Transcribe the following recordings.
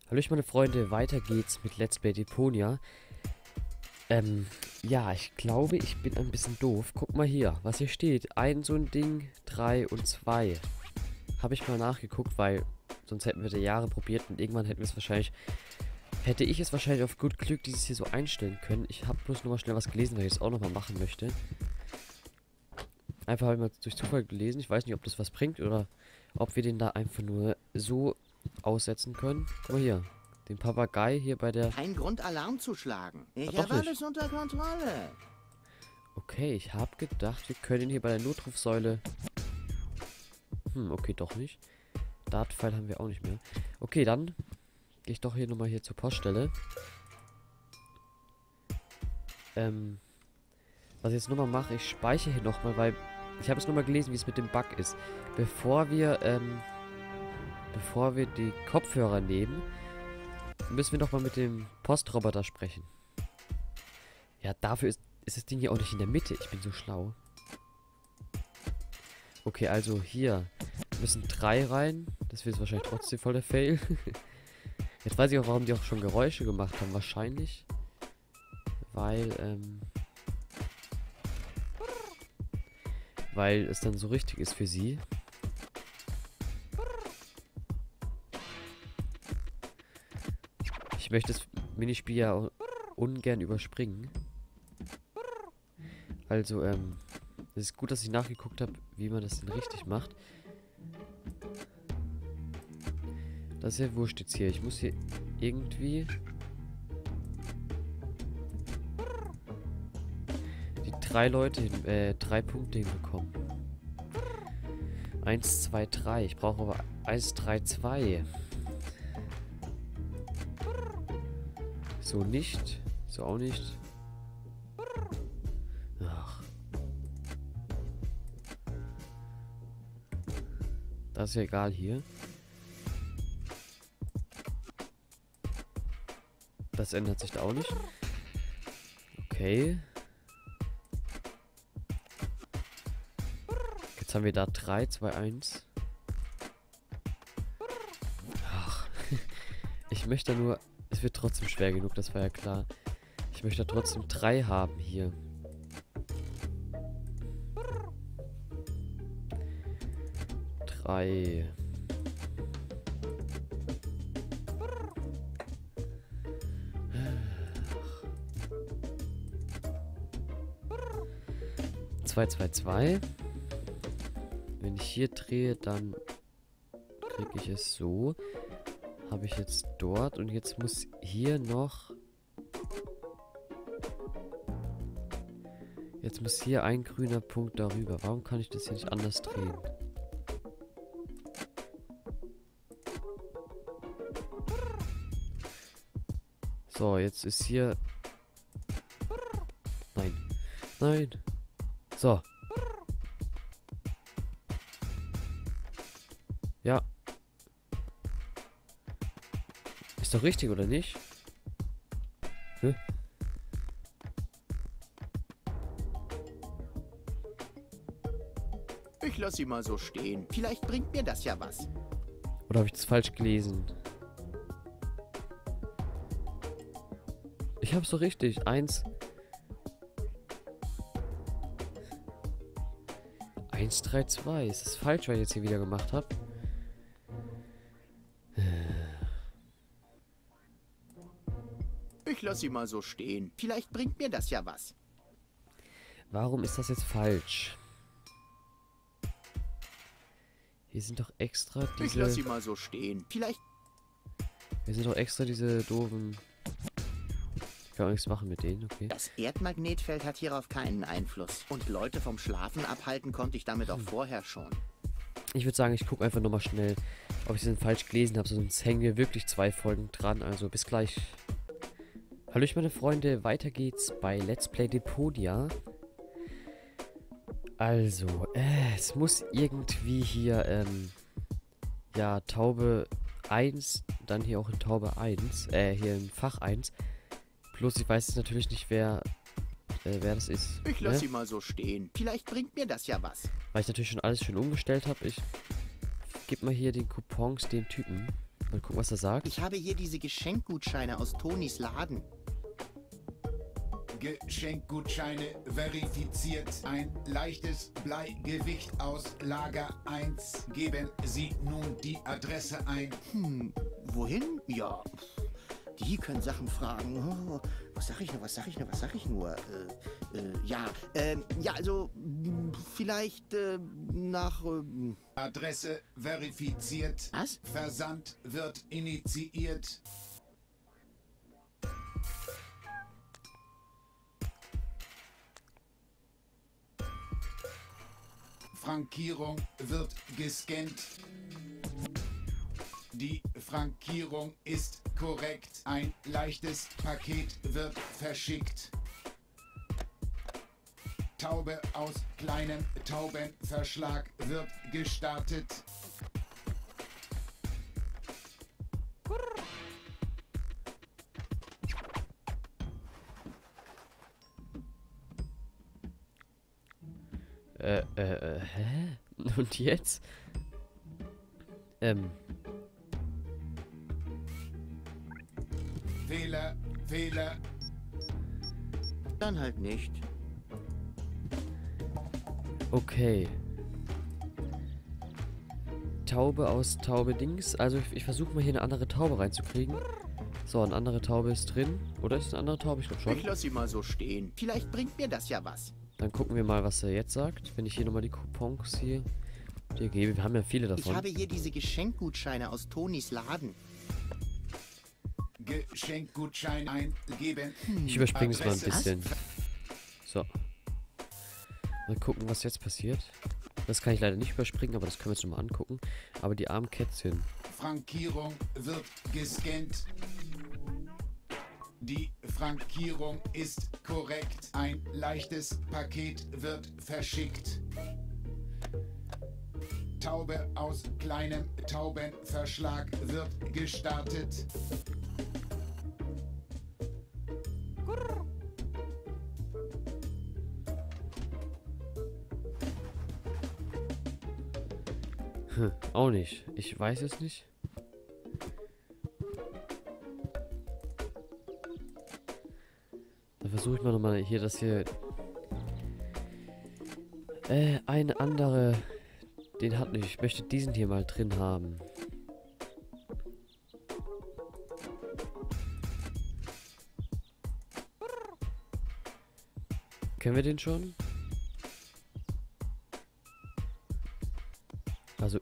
Hallo meine Freunde, weiter geht's mit Let's Play Deponia. Ja, ich glaube, ich bin ein bisschen doof. Guck mal hier, was hier steht. Ein so ein Ding, 3 und 2. Habe ich mal nachgeguckt, weil sonst hätten wir da Jahre probiert und irgendwann hätte ich es wahrscheinlich auf gut Glück dieses hier so einstellen können. Ich habe bloß nochmal schnell was gelesen, weil ich es auch nochmal machen möchte. Einfach habe ich mal durch Zufall gelesen. Ich weiß nicht, ob das was bringt oder ob wir den da einfach nur so aussetzen können. Guck mal hier. Den Papagei hier bei der... Kein Grund, Alarm zu schlagen. Ich doch habe nicht. alles unter Kontrolle. Okay, ich habe gedacht, wir können ihn hier bei der Notrufsäule... okay, doch nicht. Dartpfeil haben wir auch nicht mehr. Okay, dann gehe ich doch hier nochmal hier zur Poststelle. Was ich jetzt nochmal mache, ich speichere hier nochmal, weil ich habe jetzt nochmal gelesen, wie es mit dem Bug ist. Bevor wir die Kopfhörer nehmen, müssen wir nochmal mit dem Postroboter sprechen. Ja, dafür ist das Ding hier auch nicht in der Mitte. Ich bin so schlau. Okay, also hier müssen 3 rein. Das wird jetzt wahrscheinlich trotzdem voll der Fail. Jetzt weiß ich auch, warum die auch schon Geräusche gemacht haben. Wahrscheinlich. Weil es dann so richtig ist für sie. Ich möchte das Minispiel ja ungern überspringen. Also, es ist gut, dass ich nachgeguckt habe, wie man das denn richtig macht. Das ist ja wurscht jetzt hier. Ich muss hier irgendwie die 3 Leute, 3 Punkte hinbekommen. 1, 2, 3. Ich brauche aber 1, 3, 2. So nicht. So auch nicht. Ach. Das ist ja egal hier. Das ändert sich da auch nicht. Okay. Jetzt haben wir da 3, 2, 1. Ach. Ich möchte nur... Es wird trotzdem schwer genug, das war ja klar. Ich möchte trotzdem 3 haben hier. Drei. Zwei, zwei, zwei. Wenn ich hier drehe, dann kriege ich es so. Habe ich jetzt dort und jetzt muss hier noch... Jetzt muss hier ein grüner Punkt darüber. Warum kann ich das hier nicht anders drehen? So, jetzt ist hier... Nein. Nein. So. Ja. Ist doch richtig, oder nicht? Hä? Ich lasse sie mal so stehen. Vielleicht bringt mir das ja was. Oder habe ich das falsch gelesen? Ich hab's so richtig. 1. 1, 3, 2. Ist das falsch, was ich jetzt hier wieder gemacht habe? Ich lasse sie mal so stehen. Vielleicht bringt mir das ja was. Warum ist das jetzt falsch? Hier sind doch extra Ich lasse sie diese... mal so stehen. Vielleicht... Hier sind doch extra diese doofen... Ich kann auch nichts machen mit denen, okay. Das Erdmagnetfeld hat hierauf keinen Einfluss. Und Leute vom Schlafen abhalten konnte ich damit auch vorher schon. Ich würde sagen, ich gucke einfach nochmal schnell, ob ich es denn falsch gelesen habe. Sonst hängen wir wirklich 2 Folgen dran. Also bis gleich. Hallo meine Freunde, weiter geht's bei Let's Play Deponia. Also, es muss irgendwie hier, ja, Taube 1, dann hier auch in Taube 1, hier in Fach 1. Bloß ich weiß jetzt natürlich nicht, wer das ist. Ich lasse sie mal so stehen. Vielleicht bringt mir das ja was. Weil ich natürlich schon alles schön umgestellt habe. Ich gebe mal hier den Coupons dem Typen. Mal gucken, was er sagt. Ich habe hier diese Geschenkgutscheine aus Tonys Laden. Geschenkgutscheine verifiziert. Ein leichtes Bleigewicht aus Lager 1. Geben Sie nun die Adresse ein. Wohin? Ja, die können Sachen fragen. Oh, was sag ich nur? Ja, also vielleicht nach... Adresse verifiziert. Was? Versand wird initiiert. Frankierung wird gescannt. Die Frankierung ist korrekt. Ein leichtes Paket wird verschickt. Taube aus kleinem Taubenverschlag wird gestartet. Hä? Und jetzt? Fehler. Dann halt nicht. Okay. Taube aus Taube-Dings. Also ich versuche mal hier eine andere Taube reinzukriegen. So, eine andere Taube ist drin. Oder ist eine andere Taube? Ich glaube schon. Ich lasse sie mal so stehen. Vielleicht bringt mir das ja was. Dann gucken wir mal, was er jetzt sagt. Wenn ich hier nochmal die Coupons hier dir gebe. Wir haben ja viele davon. Ich habe hier diese Geschenkgutscheine aus Tonys Laden. Geschenkgutschein eingeben. Ich überspringe es mal ein Adresse. bisschen. So. Mal gucken, was jetzt passiert. Das kann ich leider nicht überspringen, aber das können wir uns nochmal angucken. Aber die armen Kätzchen. Frankierung wird gescannt. Die Frankierung ist korrekt. Ein leichtes Paket wird verschickt. Taube aus kleinem Taubenverschlag wird gestartet. Auch nicht. Ich weiß es nicht. Dann versuche ich mal nochmal hier, das hier... eine andere... Den hat nicht. Ich möchte diesen hier mal drin haben. Kennen wir den schon? Also...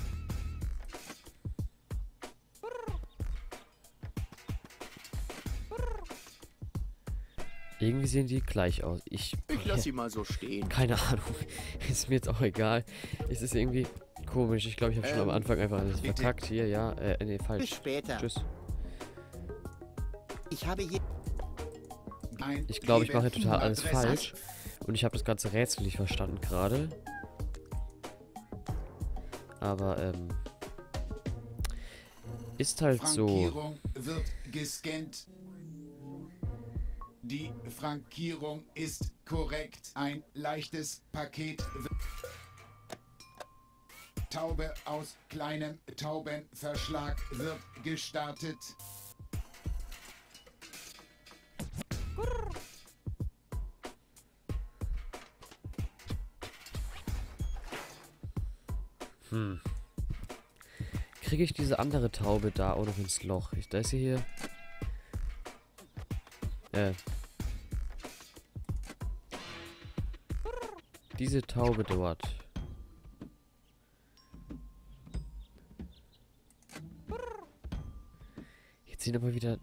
Irgendwie sehen die gleich aus. Ich lasse sie mal so stehen. keine Ahnung. Ist mir jetzt auch egal. Es ist irgendwie komisch. Ich glaube, ich habe schon am Anfang einfach alles bitte. verkackt. Hier, ja. Nee, Bis falsch. später. Tschüss. Ich habe hier... Ich glaube, ich mache hier total alles Adresse. falsch. Und ich habe das ganze Rätsel nicht verstanden gerade. Aber, ist halt so. Frankierung wird gescannt. Die Frankierung ist korrekt. Ein leichtes Paket wird... Taube aus kleinem Taubenverschlag wird gestartet. Kriege ich diese andere Taube da auch noch ins Loch? Da ist sie hier. Diese Taube dort. Jetzt sind aber wieder...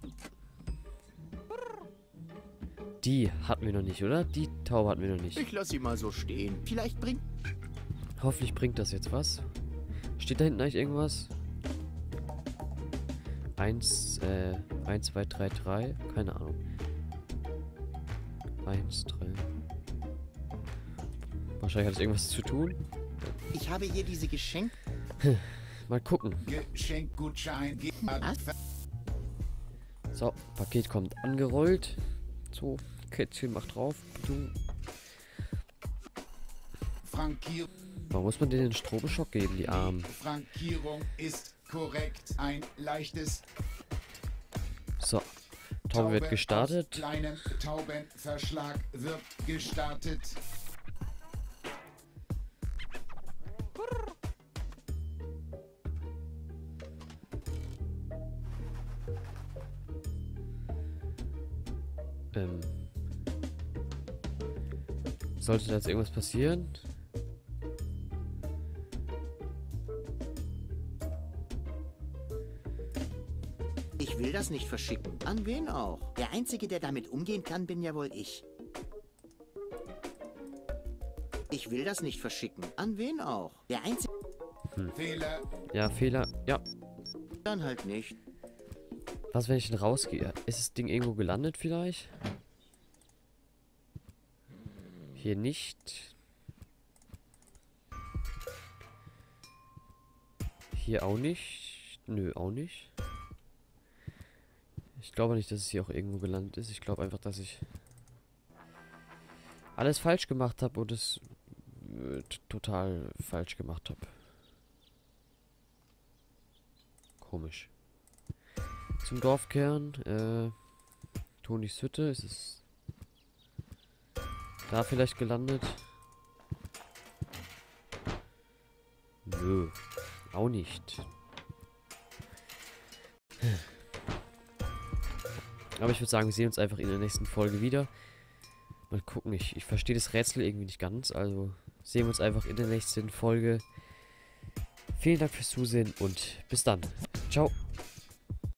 Die hatten wir noch nicht, oder? Die Taube hatten wir noch nicht. Ich lasse sie mal so stehen. Vielleicht bringt... Hoffentlich bringt das jetzt was. Steht da hinten eigentlich irgendwas? 1, 2, 3, 3. Keine Ahnung. 1, 3. Wahrscheinlich hat es irgendwas zu tun. Ich habe hier diese Geschenk... Mal gucken. Geschenkgutschein. Was? So, Paket kommt angerollt. So, Kätzchen macht drauf. Du. Frankierung. Warum muss man denen den Stromschock geben, die Armen? Frankierung ist korrekt. Ein leichtes So. Taube wird gestartet. Aus kleinem Taubenverschlag wird gestartet. Sollte da jetzt irgendwas passieren? Ich will das nicht verschicken. An wen auch? Der Einzige, der damit umgehen kann, bin ja wohl ich. Ich will das nicht verschicken. An wen auch? Der Einzige... Fehler. Ja, Fehler. Ja. Dann halt nicht. Was, wenn ich denn rausgehe? Ist das Ding irgendwo gelandet vielleicht? Hier nicht. Hier auch nicht. Nö, auch nicht. Ich glaube nicht, dass es hier auch irgendwo gelandet ist. Ich glaube einfach, dass ich alles falsch gemacht habe und es total falsch gemacht habe. Komisch. Zum Dorfkern. Tonis Hütte. Ist es da vielleicht gelandet? Nö. Auch nicht. Aber ich würde sagen, wir sehen uns einfach in der nächsten Folge wieder. Mal gucken, ich verstehe das Rätsel irgendwie nicht ganz. Also sehen wir uns einfach in der nächsten Folge. Vielen Dank fürs Zusehen und bis dann. Ciao.